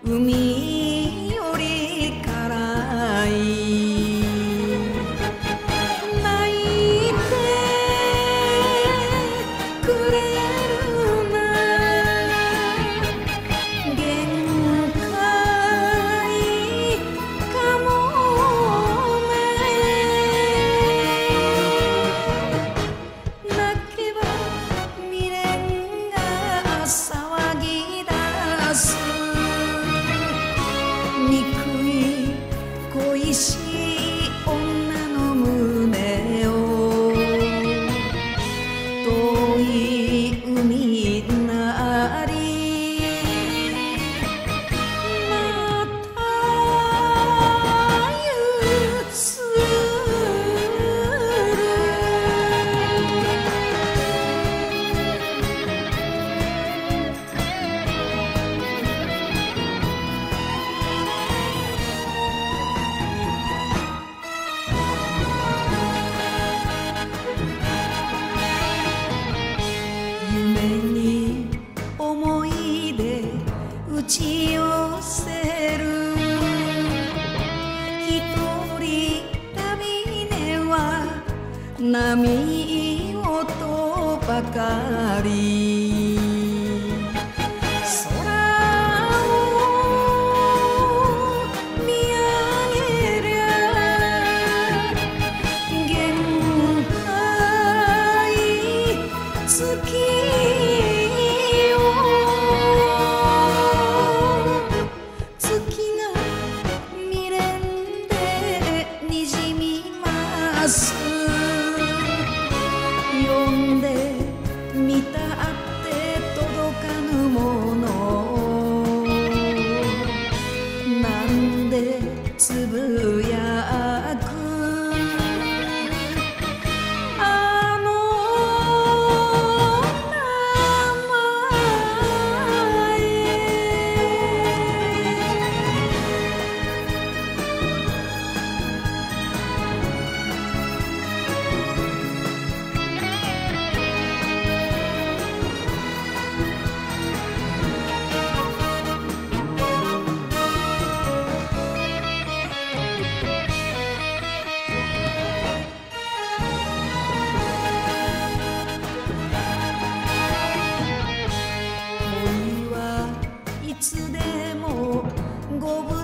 海より辛い泣いてくれるな限界かもね泣けば未練が騒ぎ出す憎い恋しい女の胸を遠い海なりまたゆする夢に思い出打ち寄せる一人旅ねは波音ばかり空を見上げりゃ限界月よ月が未練でにじみます呼んでみたって届かぬものなんでつぶやくあの名前恋はいつでもご無